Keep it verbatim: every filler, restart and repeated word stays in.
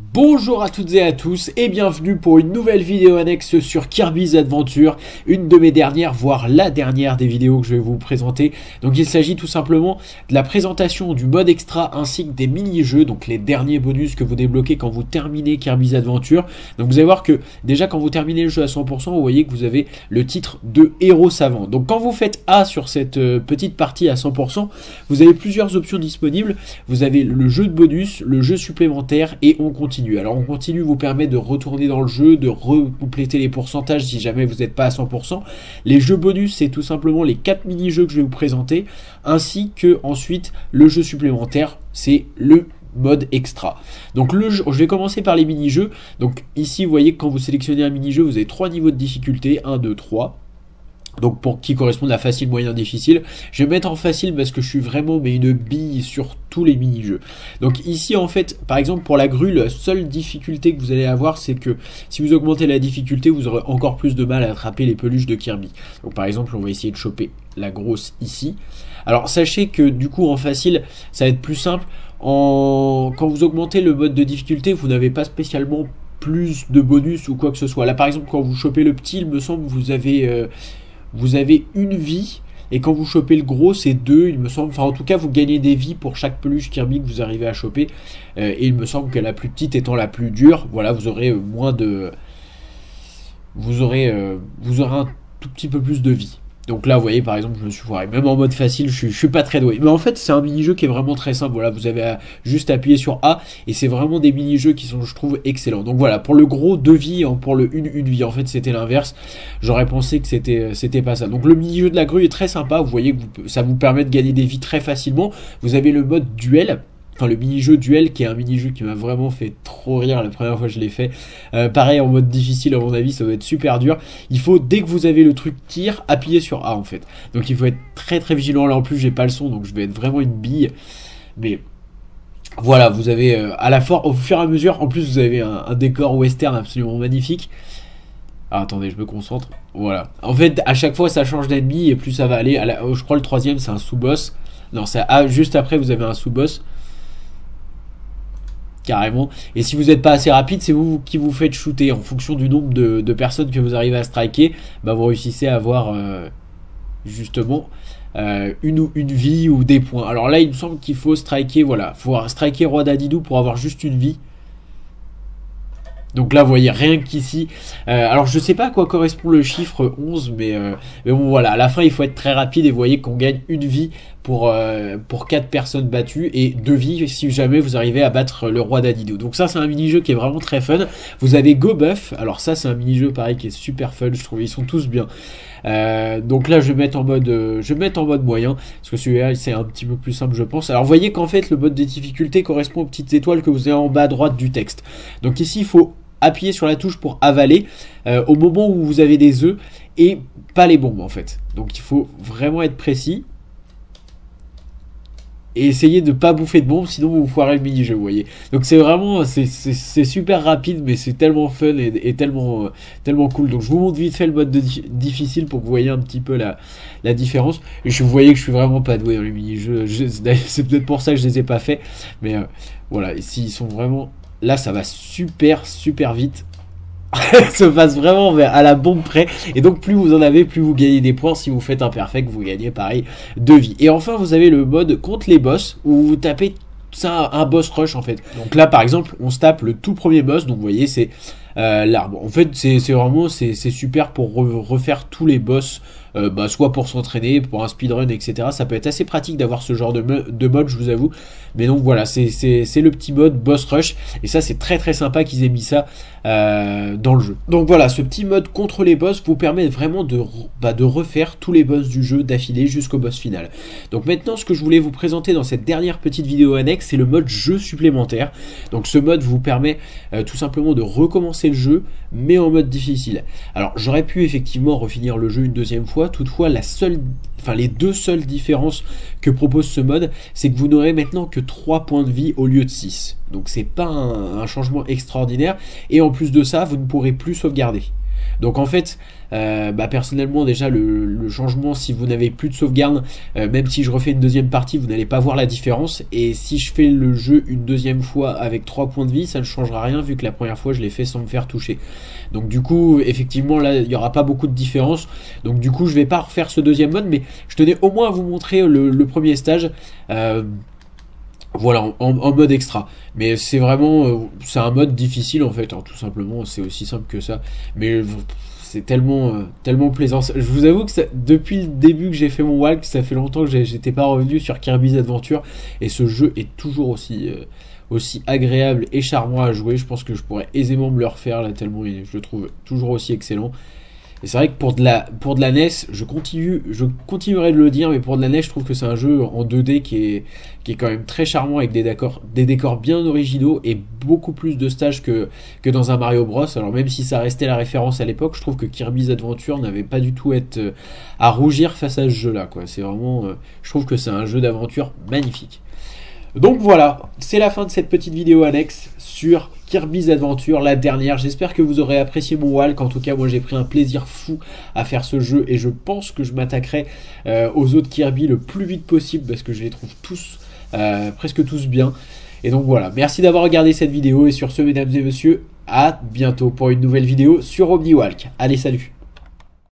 Bonjour à toutes et à tous et bienvenue pour une nouvelle vidéo annexe sur Kirby's Adventure, une de mes dernières, voire la dernière des vidéos que je vais vous présenter. Donc il s'agit tout simplement de la présentation du mode extra ainsi que des mini-jeux, donc les derniers bonus que vous débloquez quand vous terminez Kirby's Adventure. Donc vous allez voir que déjà quand vous terminez le jeu à cent pour cent, vous voyez que vous avez le titre de héros savant. Donc quand vous faites A sur cette euh, petite partie à cent pour cent, vous avez plusieurs options disponibles. Vous avez le jeu de bonus, le jeu supplémentaire et on continue. Alors on continue vous permet de retourner dans le jeu, de recompléter les pourcentages si jamais vous n'êtes pas à cent pour cent. Les jeux bonus, c'est tout simplement les quatre mini-jeux que je vais vous présenter, ainsi que ensuite le jeu supplémentaire, c'est le mode extra. Donc le jeu, je vais commencer par les mini-jeux. Donc ici vous voyez que quand vous sélectionnez un mini-jeu, vous avez trois niveaux de difficulté, un, deux, trois. Donc pour qui correspondent à facile, moyen, difficile. Je vais mettre en facile parce que je suis vraiment mais une bille sur tous les mini-jeux. Donc ici en fait, par exemple pour la grue, la seule difficulté que vous allez avoir, c'est que si vous augmentez la difficulté, vous aurez encore plus de mal à attraper les peluches de Kirby. Donc par exemple, on va essayer de choper la grosse ici. Alors sachez que du coup en facile, ça va être plus simple. En... Quand vous augmentez le mode de difficulté, vous n'avez pas spécialement plus de bonus ou quoi que ce soit. Là par exemple, quand vous chopez le petit, il me semble que vous avez... Euh... Vous avez une vie, et quand vous chopez le gros, c'est deux, il me semble. Enfin, en tout cas, vous gagnez des vies pour chaque peluche Kirby que vous arrivez à choper. Euh, et il me semble que la plus petite étant la plus dure, voilà, vous aurez euh, moins de... Vous aurez, euh, vous aurez un tout petit peu plus de vie. Donc là, vous voyez, par exemple, je me suis foiré. Même en mode facile, je suis, je suis pas très doué. Mais en fait, c'est un mini-jeu qui est vraiment très simple. Voilà, vous avez à juste appuyer sur A. Et c'est vraiment des mini-jeux qui sont, je trouve, excellents. Donc voilà, pour le gros, deux vies. Pour le une, une vie. En fait, c'était l'inverse. J'aurais pensé que c'était c'était pas ça. Donc le mini-jeu de la grue est très sympa. Vous voyez que vous, ça vous permet de gagner des vies très facilement. Vous avez le mode duel. Enfin, le mini-jeu duel qui est un mini-jeu qui m'a vraiment fait trop rire la première fois que je l'ai fait. Euh, pareil en mode difficile à mon avis, ça va être super dur. Il faut, dès que vous avez le truc tir, appuyer sur A en fait. Donc il faut être très très vigilant. Là en plus j'ai pas le son donc je vais être vraiment une bille. Mais voilà, vous avez euh, à la fois, au fur et à mesure, en plus vous avez un, un décor western absolument magnifique. Ah, attendez, je me concentre. Voilà. En fait, à chaque fois ça change d'ennemi et plus ça va aller. À la, je crois le troisième c'est un sous-boss. Non, c'est ah, juste après vous avez un sous-boss. Carrément. Et si vous n'êtes pas assez rapide, c'est vous qui vous faites shooter. En fonction du nombre de, de personnes que vous arrivez à striker, bah vous réussissez à avoir euh, justement euh, une, une vie ou des points. Alors là, il me semble qu'il faut striker, voilà, faut striker Roi Dadidou pour avoir juste une vie. Donc là, vous voyez, rien qu'ici. Euh, alors, je sais pas à quoi correspond le chiffre onze, mais, euh, mais bon, voilà. À la fin, il faut être très rapide et vous voyez qu'on gagne une vie pour, euh, pour quatre personnes battues et deux vies si jamais vous arrivez à battre le roi Dadidou. Donc ça, c'est un mini-jeu qui est vraiment très fun. Vous avez Go Buff. Alors ça, c'est un mini-jeu pareil qui est super fun. Je trouve ils sont tous bien. Euh, donc là, je vais mettre en mode, euh, je vais mettre en mode moyen parce que celui-là, c'est un petit peu plus simple, je pense. Alors, vous voyez qu'en fait, le mode de difficulté correspond aux petites étoiles que vous avez en bas à droite du texte. Donc ici, il faut appuyer sur la touche pour avaler euh, au moment où vous avez des œufs et pas les bombes en fait. Donc il faut vraiment être précis et essayer de pas bouffer de bombes, sinon vous vous foirez le mini-jeu, vous voyez. Donc c'est vraiment, c'est super rapide, mais c'est tellement fun et, et tellement, euh, tellement cool. Donc je vous montre vite fait le mode de di difficile pour que vous voyez un petit peu la, la différence. Et je vous voyez que je suis vraiment pas doué dans les mini-jeux. C'est peut-être pour ça que je les ai pas fait, mais euh, voilà. Ici ils sont vraiment... Là, ça va super, super vite. Ça se passe vraiment à la bombe près. Et donc, plus vous en avez, plus vous gagnez des points. Si vous faites un perfect, vous gagnez pareil deux vies. Et enfin, vous avez le mode contre les boss où vous tapez ça, un boss rush en fait. Donc là, par exemple, on se tape le tout premier boss. Donc, vous voyez, c'est euh, l'arbre. En fait, c'est vraiment c'est super pour re refaire tous les boss. Euh, bah, soit pour s'entraîner, pour un speedrun, et cetera. Ça peut être assez pratique d'avoir ce genre de, de mode, je vous avoue. Mais donc voilà, c'est le petit mode boss rush. Et ça, c'est très très sympa qu'ils aient mis ça euh, dans le jeu. Donc voilà, ce petit mode contre les boss vous permet vraiment de, bah, de refaire tous les boss du jeu d'affilée jusqu'au boss final. Donc maintenant, ce que je voulais vous présenter dans cette dernière petite vidéo annexe, c'est le mode jeu supplémentaire. Donc ce mode vous permet euh, tout simplement de recommencer le jeu, mais en mode difficile. Alors j'aurais pu effectivement refinir le jeu une deuxième fois. Toutefois, la seule, enfin les deux seules différences que propose ce mode, c'est que vous n'aurez maintenant que trois points de vie au lieu de six. Donc c'est pas un, un changement extraordinaire. Et en plus de ça, vous ne pourrez plus sauvegarder. Donc en fait, euh, bah personnellement déjà le, le changement, si vous n'avez plus de sauvegarde, euh, même si je refais une deuxième partie, vous n'allez pas voir la différence. Et si je fais le jeu une deuxième fois avec trois points de vie, ça ne changera rien vu que la première fois je l'ai fait sans me faire toucher. Donc du coup, effectivement là, il n'y aura pas beaucoup de différence. Donc du coup, je vais pas refaire ce deuxième mode, mais je tenais au moins à vous montrer le, le premier stage. Euh, Voilà, en, en mode extra. Mais c'est vraiment, euh, c'est un mode difficile en fait, hein, tout simplement. C'est aussi simple que ça. Mais c'est tellement, euh, tellement plaisant. Je vous avoue que ça, depuis le début que j'ai fait mon walk, ça fait longtemps que j'étais pas revenu sur Kirby's Adventure. Et ce jeu est toujours aussi, euh, aussi agréable et charmant à jouer. Je pense que je pourrais aisément me le refaire là, tellement je le trouve toujours aussi excellent. Et c'est vrai que pour de la pour de la N E S, je continue je continuerai de le dire, mais pour de la N E S, je trouve que c'est un jeu en deux D qui est qui est quand même très charmant avec des décors des décors bien originaux et beaucoup plus de stages que que dans un Mario Bros. Alors même si ça restait la référence à l'époque, je trouve que Kirby's Adventure n'avait pas du tout être euh, à rougir face à ce jeu-là, quoi. C'est vraiment euh, je trouve que c'est un jeu d'aventure magnifique. Donc voilà, c'est la fin de cette petite vidéo annexe sur Kirby's Adventure, la dernière. J'espère que vous aurez apprécié mon walk. En tout cas, moi j'ai pris un plaisir fou à faire ce jeu et je pense que je m'attaquerai euh, aux autres Kirby le plus vite possible parce que je les trouve tous, euh, presque tous bien. Et donc voilà, merci d'avoir regardé cette vidéo et sur ce, mesdames et messieurs, à bientôt pour une nouvelle vidéo sur OmniWalk. Allez, salut!